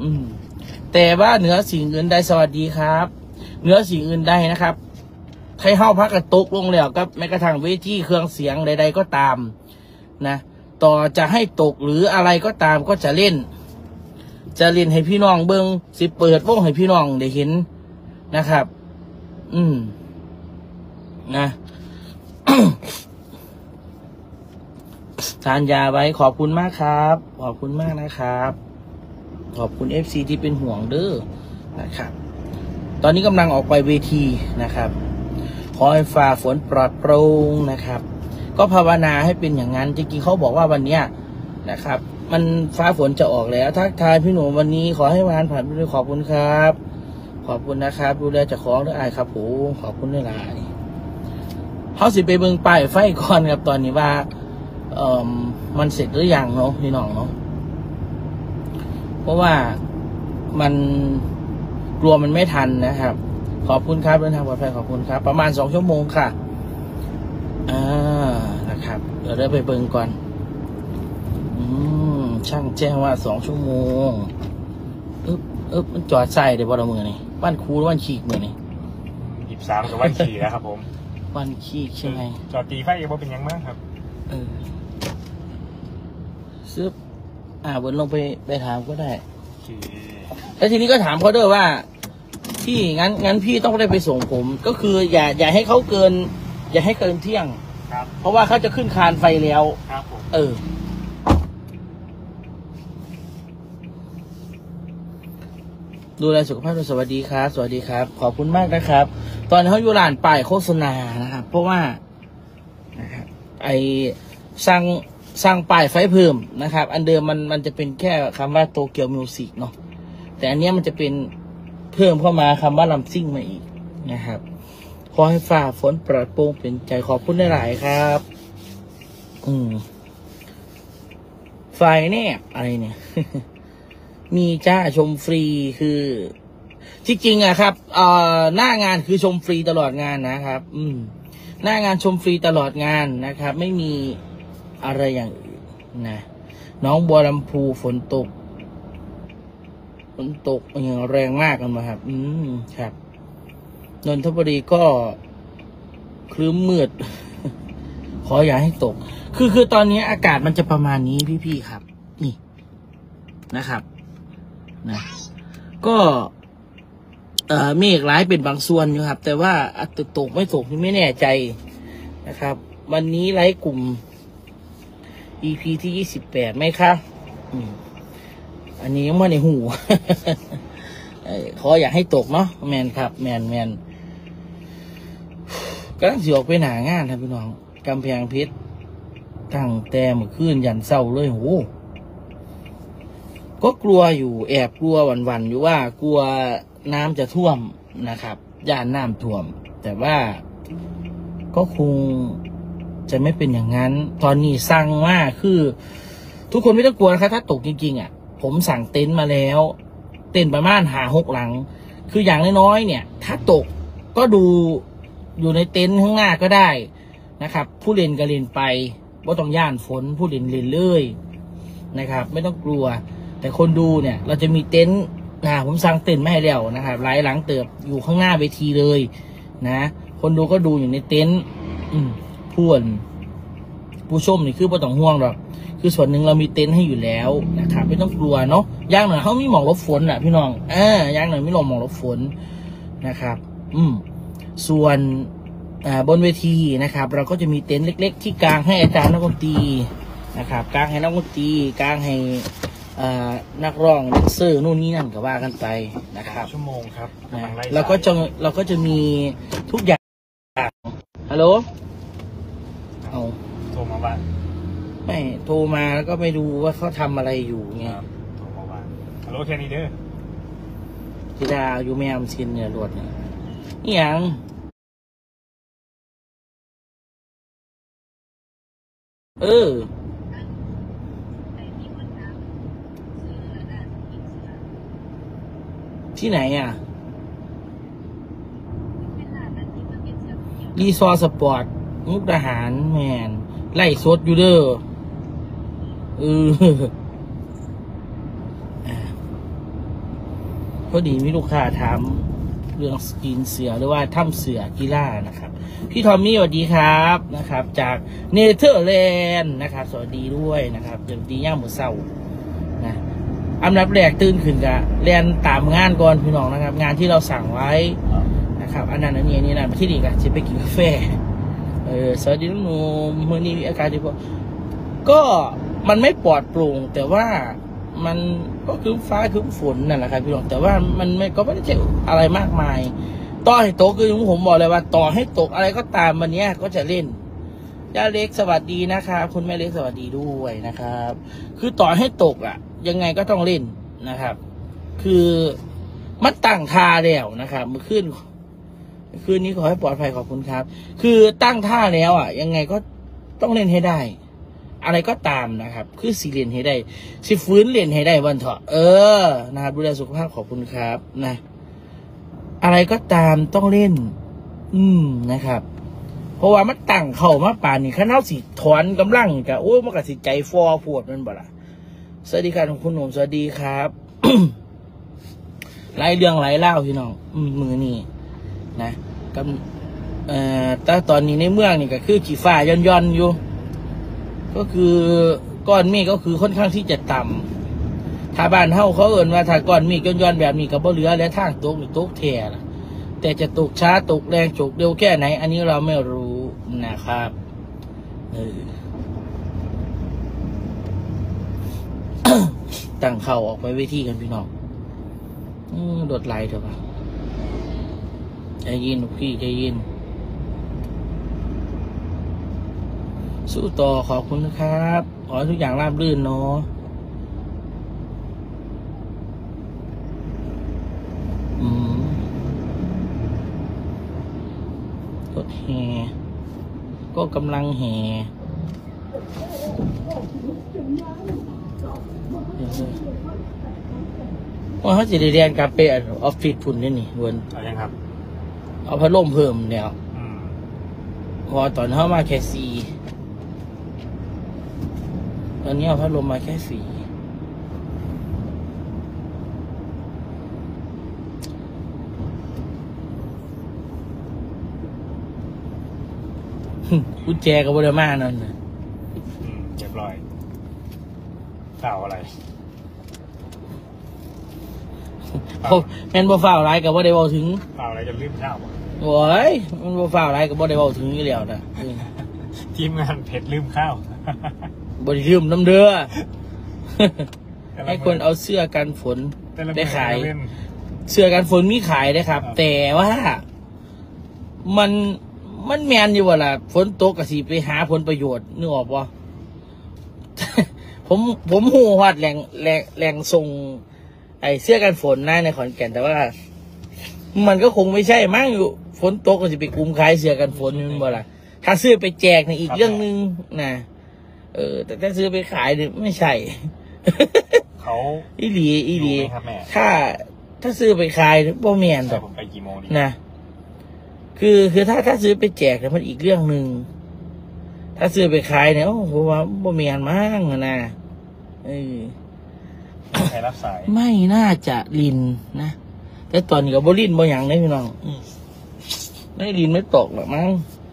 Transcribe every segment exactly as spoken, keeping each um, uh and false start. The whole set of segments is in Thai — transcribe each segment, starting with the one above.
อืมแต่ว่าเหนือสิ่งอื่นใดสวัสดีครับเหนือสิ่งอื่นใดนะครับให้เฮาพักกระตุกลงแล้วกับแม้กระทั่งเวทีเครื่องเสียงใดๆก็ตามนะต่อจะให้ตกหรืออะไรก็ตามก็จะเล่นจะเล่นให้พี่น้องเบิ้งสิเปิดวงให้พี่น้องได้เห็นนะครับอืมนะ ทานยาไว้ขอบคุณมากครับขอบคุณมากนะครับขอบคุณ เอฟ ซี ที่เป็นห่วงเด้อนะครับตอนนี้กำลังออกไปเวทีนะครับขอให้ฝ่าฝนปลอดโปร่งนะครับก็ภาวนาให้เป็นอย่างนั้นจริงๆเขาบอกว่าวันเนี้ยนะครับมันฟ้าฝนจะออกแล้วทักทายพี่หนูวันนี้ขอให้งานผ่านไปด้วยขอบคุณครับขอบคุณนะครับดูแลเจ้าของด้วยอายครับผมขอบคุณด้วยหลายเขาสิไปเบิ่งป้ายไฟก่อนครับตอนนี้ว่าเอ่อมันเสร็จหรือยังเนาะพี่น้องเนาะเพราะว่ามันกลัวมันไม่ทันนะครับขอบคุณครับเดินทางปลอดภัยขอบคุณครับประมาณสองชั่วโมงค่ะอ่านะครับเดี๋ยวได้ไปเบิ่งก่อนอืมช่างแจ้งว่าสองชั่วโมงอึ๊บอึ๊บมันจอดใส่เดี๋ยวบอลมือนี่บ้านครูบ้านขีกมือนี่ยี่สิบสามกับวันขี่แล้วครับผมบ้านขีกใช่ไหมจอดตีไฟยังว่าเป็นยังมากครับเออซึบอ่าบนลงไปไปถามก็ได้แล้วทีนี้ก็ถามเขาด้วยว่าพี่งั้นงั้นพี่ต้องได้ไปส่งผมก็คืออย่าอย่าให้เขาเกินอย่าให้เกินเที่ยงครับเพราะว่าเขาจะขึ้นคานไฟแล้วครับผมเออดูแลสุขภาพด้วยสวัสดีครับสวัสดีครับขอบคุณมากนะครับตอนนี้เขาอยู่ร้านป้ายโฆษณานะครับเพราะว่านะครับไอสั่งสั่งป้ายไฟเพิ่มนะครับอันเดิมมันมันจะเป็นแค่คำว่าโตเกียวมิวสิกเนาะแต่อันนี้มันจะเป็นเพิ่มเข้ามาคำว่าลำซิ่งมาอีกนะครับขอให้ฝ่าฝนปลอดโปร่งเป็นใจขอบคุณหลายๆครับอืมไฟแนบอะไรเนี่ย มีจ้าชมฟรีคือที่จริงอะครับเอ่อหน้างานคือชมฟรีตลอดงานนะครับอืมหน้างานชมฟรีตลอดงานนะครับไม่มีอะไรอย่างอื่นนะน้องบัวลำพูฝนตกฝนตกอย่างแรงมากกันมาครับอืมครับนนทบุรีก็ครึ้มมืด ขออย่าให้ตกคือคือตอนนี้อากาศมันจะประมาณนี้พี่ๆครับนี่นะครับนะก็เอ่อเมฆร้ายเป็นบางส่วนอยู่ครับแต่ว่าอาจจะตกไม่ตกนี่ไม่แน่ใจนะครับวันนี้ไลฟ์กลุ่ม อี พี ที่ยี่สิบแปดไหมคะอืมอันนี้ยังไม่ในหู ขออยากให้ตกเนาะแมนครับแมนแมนก็ต้องสิออกไปหนางานครับพี่น้องกำแพงเพชรตั้งแต่เมื่อคืนยันเศร้าเลยโหก็กลัวอยู่แอบกลัวหวั่นๆอยู่ว่ากลัวน้ำจะท่วมนะครับย่านน้ำท่วมแต่ว่าก็คงจะไม่เป็นอย่างนั้นตอนนี้สั่งว่าคือทุกคนไม่ต้องกลัวนะครับถ้าตกจริงๆอ่ะผมสั่งเต็นท์มาแล้วเต็นท์ประมาณหาหกหลังคืออย่างน้อยๆเนี่ยถ้าตกก็ดูอยู่ในเต็นท์ข้างหน้าก็ได้นะครับผู้เล่นก็เล่นไปว่าต้องย่านฝนผู้เล่นเล่นเลยนะครับไม่ต้องกลัวแต่คนดูเนี่ยเราจะมีเต็นท์นะผมสั่งเต็นท์ไม่ให้แล้วนะครับหลายหลังเติบอยู่ข้างหน้าเวทีเลยนะคนดูก็ดูอยู่ในเต็นท์ผู้ผู้ชมนี่คือไม่ต้องห่วงหรอกคือส่วนหนึ่งเรามีเต็นท์ให้อยู่แล้วนะครับไม่ต้องกลัวเนาะย่างหน่อยเขามีหมองลบฝนอ่ะพี่น้องอ่าย่างหน่อยไม่ลงหมองลบฝนนะครับอืมส่วนอ่าบนเวทีนะครับเราก็จะมีเต็นท์เล็กๆที่กางให้อาจารย์นักดนตรีนะครับกางให้นักดนตรีกางให้อ่านักร้องนักเซอร์นู่นนี่นั่นก็ว่ากันไปนะครับชั่วโมงครับเราก็จะเราก็จะมีทุกอย่างฮัลโหลเอาโทรมาบ้านไม่โทรมาแล้วก็ไม่ดูว่าเขาทำอะไรอยู่ไงโทรมาบ้านฮัลโหลแค่นี้เด้อธิดาอยู่แม่อำชินเนี่ยรวดเนี่ยนี่ยังเออที่ไหนอ่ะรีสอร์ทสปอร์ตมุกดาหารแมนไล่สดอยู่เด้อเออพอดีมีลูกค้าถามเรื่องสกินเสือหรือว่าถ้ำเสือกีฬานะครับพี่ทอมมี่สวัสดีครับนะครับ จากเนเธอร์แลนด์นะครับสวัสดีด้วยนะครับสวัสดีย่ามหมูเศร้านะอันดับแรกตื่นขึ้นกะเรียนตามงานก่อนพี่น้องนะครับ งานที่เราสั่งไว้นะครับอันนั้นอันนี้อันนี้นั่นที่นี่กันจะไปกินกาแฟเออสวัสดีลุงหนุ่มเมื่อนี้มีอาการดีพอก็มันไม่ปลอดโปร่งแต่ว่ามันก็คือฟ้าคือฝนนั่นแหละครับพี่น้องแต่ว่ามันไม่ก็ไม่ได้เจ็บอะไรมากมายต่อให้ตกคือผมบอกเลยว่าต่อให้ตกอะไรก็ตามวันนี้ก็จะเล่นย่าเล็กสวัสดีนะครับคุณแม่เล็กสวัสดีด้วยนะครับ คือต่อให้ตกอ่ะยังไงก็ต้องเล่นนะครับ คือมันตั้งท่าแล้วนะครับเมื่อคืนคืนนี้ขอให้ปลอดภัยขอบคุณครับ คือตั้งท่าแล้วอ่ะยังไงก็ต้องเล่นให้ได้อะไรก็ตามนะครับคือสิเล่นให้ได้สิฟื้นเล่นให้ได้วันเถาะเออนะครับดูแลสุขภาพขอบคุณครับนะอะไรก็ตามต้องเล่นอืมนะครับเพราะว่ามันตั้งเข่ามาป่านนี่ข้าเท้าสิถอนกำลังกับโอ้ยมันกับสิใจฟอปวดมันบ่ล่ะสวัสดีครับคุณหนุ่มสวัสดีครับ หลายเรื่องหลายเล่าพี่น้องมือนี่นะกับเอ่อแต่ตอนนี้ในเมืองนี่ก็คือขี้ฟ้าย่อนย่อนอยู่ก็คือก้อนเมฆก็คือค่อนข้างที่จะต่ำถ้าบ้านเฮาเขาเอ่นว่าถ้าก้อนเมฆย่อนย่อนแบบนี้ก็บ่เหลือแล้วทางตกนี่ตกแท่ล่ะแต่จะตกช้าตกแรงตกเร็วแค่ไหนอันนี้เราไม่รู้นะครับเออ ตั้งเข่าออกไปเวทีกันพี่น้องอืมโดดไหลเถอะป่ะใจเย็นพี่ใจเย็นสู้ต่อขอบคุณนะครับขอให้ทุกอย่างราบรื่นเนาะอืมรถแห่ก็กำลังแห่ว่าเขาจะได้เรียนกลับไปออฟฟิศพุ่นนี่นี่เวิร์นเอายังครับเอาพัดลมเพิ่มแล้วอืมพอตอนเข้ามาแค่สี่ตอนนี้เอาพัดลมมาแค่สี่กุญแจกับบริมานั่นนะอืมเรียบร้อยข่าวอะไรผมแมนบ่ฟ้าวไรกับบ่ได้บอกถึงข่าวอะไรจะลืมข่าวบ่โอ้ยมันบ่ฟ้าวไรกับบ่ได้บอกถึงอยู่แล้วนะเออทีมงานเพชรลืมข้าวบ่ได้ลืมน้ำเด้อ ให้คนเอาเสื้อกันฝนแต่ละได้ขายแต่ละเล่นเสื้อกันฝนมีขายนะครับครับแต่ว่ามันมันแมนอยู่ว่าล่ะฝนตกก็สิไปหาผลประโยชน์นึกออกป่ะ ผมผมหูวัดแหล่งแหล่งแหล่งส่งไอเสื้อกันฝนนะในขอนแก่นแต่ว่า มันก็คงไม่ใช่มั้งอยู่ฝนตกก็สิไปกุมขายเสื้อกันฝนนี่บ่ล่ะถ้าซื้อไปแจกในอีกเรื่องหนึ่งนะเออ แต่ถ้าซื้อไปขายเนี่ยไม่ใช่เขาอีหลีอีหลีรู้ไหมครับแม่ถ้าถ้าซื้อไปขายเนี่ยบ่แมนดแต่อกผมไปกี่โมงดีนะคือคือถ้าถ้าซื้อไปแจกเนี่ยมันอีกเรื่องหนึ่งถ้าซื้อไปขายเนี่ยโอ้ผมว่าบ่แมนมั้งนะเออใครรับสายไม่น่าจะลินนะแต่ตอนนี้ก็บ่ลินบ่หยังเลยพี่น้องอืมไม่ลินไม่ตกหรอกมั้ง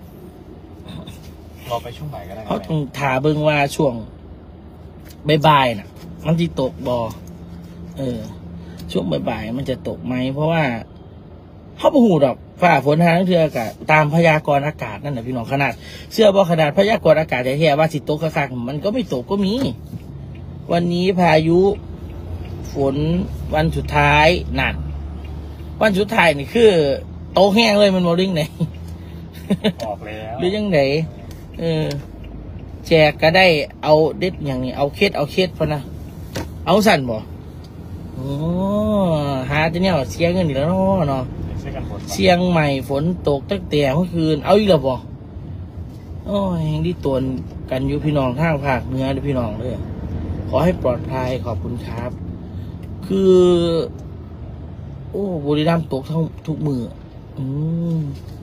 รอไปช่วงบ่ายก็ได้ครัเขาบต้องถาเบิ่งว่าช่วงบ่ายๆน่ะ มันจะตกบ่เออ ช่วงบ่ายๆมันจะตกไหมเพราะว่าเขาบ่ฮู้ดอกฟ้าฝนทางเทืออากาศตามพยากรณ์อากาศนั่นน่ะพี่น้องขนาดเสื้อบ่ขนาดพยากรณ์อากาศแท้ๆว่าสิตกคักๆมันก็ไม่ตกก็มี วันนี้พายุฝนวันสุดท้ายหนักวันสุดท้ายนี่คือโตแห้งเลยมันบ่ลิงไหนออกแล้วหรือยังไงเออ แจกก็ได้เอาเด็ดอย่างนี้เอาเคสเอาเคสพะนะเอาสั่นบ่โอ้หาจะเนี่ยเสียเงินอีกแล้วเนาะเนาะเสื้อกันฝนเชียงใหม่ฝนตกตั้งแต่เมื่อคืนเอาอีกแล้วบ่โอ้ยยังดีตวนกันอยู่พี่น้องทางภาคเหนือเด้อพี่น้องเลยขอให้ปลอดภัยขอบคุณครับ คือ โอ้บุรีรัมย์ตกทั้งทุกมืออืม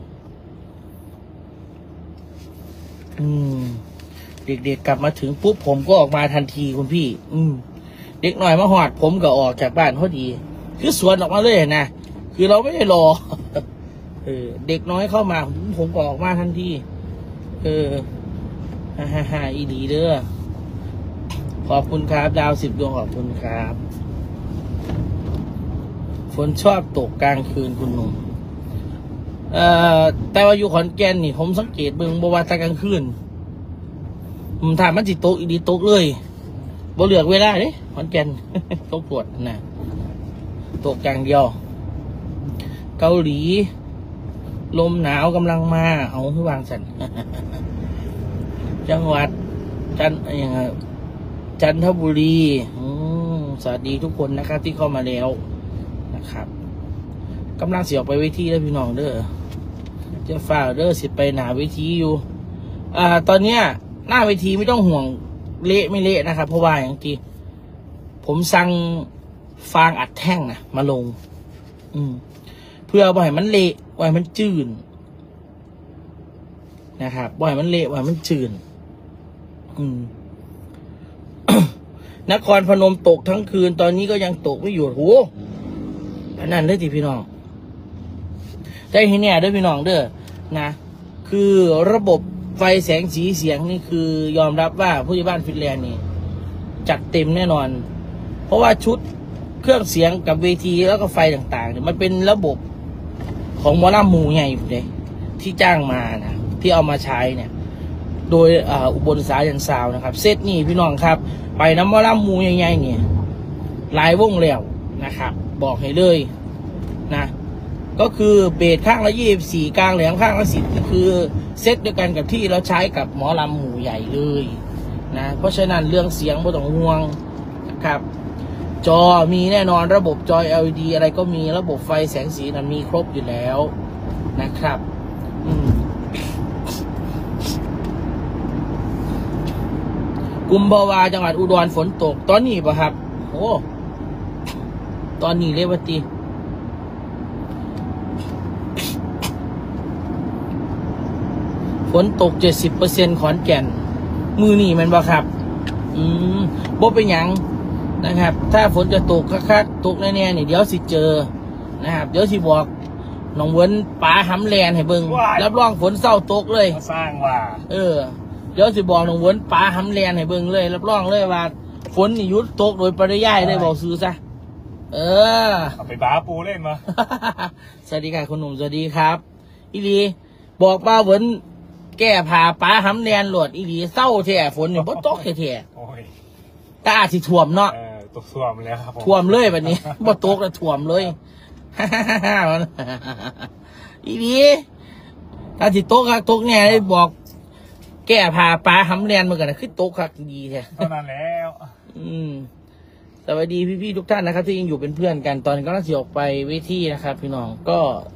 อืม เด็กๆกลับมาถึงปุ๊บผมก็ออกมาทันทีคุณพี่ อืม เด็กหน่อยมาหอดผมก็ออกจากบ้านพอดีคือสวนออกมาเลยนะคือเราไม่ได้รอเออเด็กน้อยเข้ามาผมผมก็ออกมาทันทีเออฮ่าฮ่าฮ่าอีดีเด้อขอบคุณครับดาวสิบดวงขอบคุณครับฝนชอบตกกลางคืนคุณหนุ่มเอ่อแต่ว่าอยู่ขอนแก่นนี่ผมสังเกตเบิ่งบ่ว่าแต่กลางคืนผมถามมันสิตกอีดีตกเลยบ่เหลือกเวลาเด้ขอนแก่น ตกปวดนะตกอย่างเดียวเกาหลีลมหนาวกำลังมาเอาให้วางสัน จังหวัดจันอย่างจันทบุรีสวัสดีทุกคนนะครับที่เข้ามาแล้วนะครับกำลังเสียออกไปเวทีแล้วพี่น้องเด้อจะฝ่าเด้อสิไปหนาเวทีอยู่อ่าตอนเนี้ยหน้าเวทีไม่ต้องห่วงเละไม่เละนะครับเพราะว่าอย่างที่ผมสั่งฟางอัดแท่งนะมาลงอืมเพื่อบ่ให้มันเละบ่ให้มันจืดนะครับบ่ให้มันเละบ่ให้มันจืดอืม นครพนมตกทั้งคืนตอนนี้ก็ยังตกไม่หยุดโหอันนั้นเลยทีพี่น้องได้ที่เนี่ยด้วยพี่น้องเด้อนะคือระบบไฟแสงสีเสียงนี่คือยอมรับว่าผู้ใหญ่บ้านฟินแลนด์นี่จัดเต็มแน่นอนเพราะว่าชุดเครื่องเสียงกับเวทีแล้วก็ไฟต่างๆเนี่ยมันเป็นระบบของหมอลำหมู่ใหญ่เลยที่จ้างมานะที่เอามาใช้เนี่ยโดยอุบลสายันซาวนะครับเซตนี่พี่น้องครับไปน้ำหมอลำหมู่ใหญ่ๆเนี่ยหลายวงแล้วนะครับบอกให้เลยนะก็คือเบสข้างละยี่สิบสี่กลางแหลมข้างละสิบคือเซตเดียวกันกับที่เราใช้กับหมอลำหมู่ใหญ่เลยนะเพราะฉะนั้นเรื่องเสียงไม่ต้องห่วงนะครับจอมีแน่นอนระบบจอ แอล อี ดี อะไรก็มีระบบไฟแสงสีนั้นมีครบอยู่แล้วนะครับอืมกุมภาวาจังหวัดอุดรฝนตกตอนนี้ป่ะครับโอ้ตอนนี้เรียกว่าตีฝนตกเจ็ดสิบเปอร์เซ็นต์ขอนแก่นมือนี่มันบ่ครับอืมบ่เป็นหยังนะครับถ้าฝนจะตกคักๆตกแน่ๆนี่เดี๋ยวสิเจอนะครับเดี๋ยวสิบอกน้องเวินป่าหำแลนให้เบิ่งรับรองฝนเศร้าตกเลยสร้างว่าเออเดี๋ยวสิบอกน้องเวินป่าหำแลนให้เบิ่งเลยรับรองเลยว่าฝนนี่หยุดตกโดยปริยายเลยบอกซื้อซะเออเอาไปบ้าปูเล่นมาสวัสดีค่ะคุณหนุ่มสวัสดีครับอีหลีบอกว่าเวินแก้ผ่าป่าหำแลนหลวดอีหลีเศร้าแท้ฝนเนี่ยบ่ตกแท้ๆตาสิท่วมเนาะตกท่วมแล้วครับท่วมเลยแบบนี้บ่ตกแล้วท่วมเลยอีนี้ถ้าสิตกครับตกเนี่ยได้บอกแก้ผ่าปลาหำแลนมากันนะคือตกครับดีแท้เท่านั้นแล้วอืมสวัสดีพี่ๆทุกท่านนะครับที่ยังอยู่เป็นเพื่อนกันตอนนี้ก็น่าจะออกไปเวทีนะครับพี่น้องก็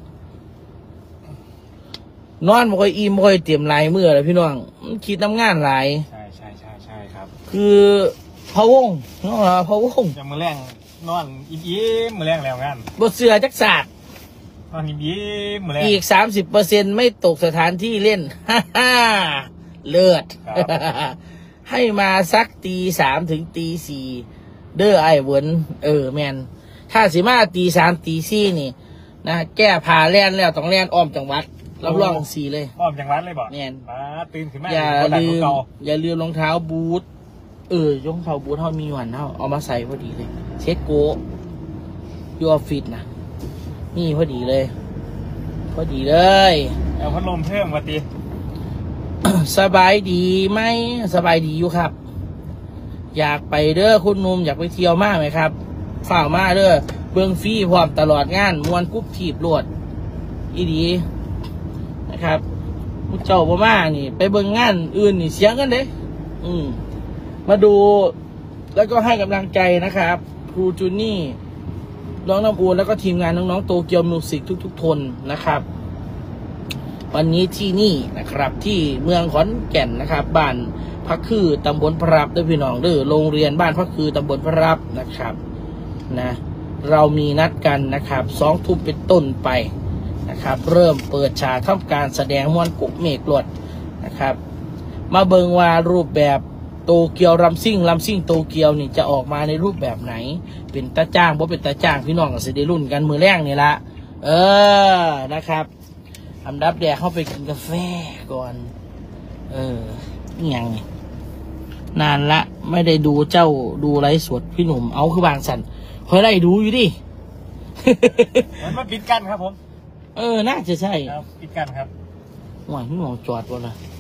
นอนบ่ค่อยอิ่มบ่ค่อยเตรียมลายมือเลยพี่น้องคิดน้ำงานหลายใช่ใช่ใช่ใช่ครับคือพะวงน้องเหรอพะวงจะมือแรงนอนอิ่มอิ่มมือแรงแล้วงานบทเสือจักศาสตร์นอนอิ่มอิ่มมือแรงอีกสามสิบเปอร์เซ็นต์ไม่ตกสถานที่เล่นฮ่าฮ่าเลิศให้มาสักตีสามถึงตีสี่เด้อไอ้เวินเออแมนถ้าสิมาตีสามตีสี่นี่นะแก้ผ่าแล่นแล้วต้องแล่นอ้อมจังหวัดรับรองสีเลยอ้อมจังหวัดเลยบอกแมนมาตื่นขึ้นมาอย่าลืมอย่าลืมรองเท้าบูทเออรองเท้าบูทเท่ามีหวันเท่าเอามาใส่พอดีเลยเช็ดโก้ยูออฟฟิศนะนี่พอดีเลยพอดีเลยเอาพัดลมเพิ่มมาตีสบายดีไหมสบายดีอยู่ครับอยากไปเด้อคุณนุ่มอยากไปเที่ยวมากไหมครับฝ่าวมาเด้อเบื้องฟรีพร้อมตลอดงานมวนกุ๊บถีบรวดอีดีนะครับมุเจ้าบ่มานี่ไปเบิ่งงานอื่นนี่เสียงกันเด้อืมมาดูแล้วก็ให้กำลังใจนะครับครูจูนี่น้องน้ำอูนแล้วก็ทีมงานน้องๆโตเกียวมิวสิกทุกๆทนนะครับวันนี้ที่นี่นะครับที่เมืองขอนแก่นนะครับบ้านพักคือตำบลพระรับด้วยพี่น้องเด้อโรงเรียนบ้านพักคือตำบลพระรับนะครับนะเรามีนัดกันนะครับสองทุ่มเป็นต้นไปนะครับเริ่มเปิดฉากทำการแสดงม้วนกุกเมฆลวดนะครับมาเบิงว่ารูปแบบโตเกียวรัมซิ่งรัมซิ่งโตเกียวนี่จะออกมาในรูปแบบไหน เป็นตาจ้างบ่เป็นตาจ้างพี่น้องก็สิได้รุ่นกันมือแรกนี่ละเออนะครับอันดับแรกเข้าไปกินกาแฟก่อนเออนี่ยังนี่นานละไม่ได้ดูเจ้าดูไลฟ์สดพี่หนุ่มเอาคือบางสันคอยไล่ดูอยู่ดิมันมาปิดกันครับผมเออน่าจะใช่ครับปิดกันครับหวานพี่หนุ่มจอดวะล่ะ